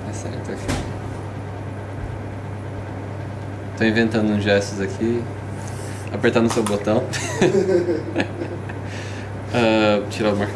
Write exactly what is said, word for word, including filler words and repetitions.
É certo aqui. Tô inventando uns gestos aqui. Apertar no seu botão. uh, tirar o marcador.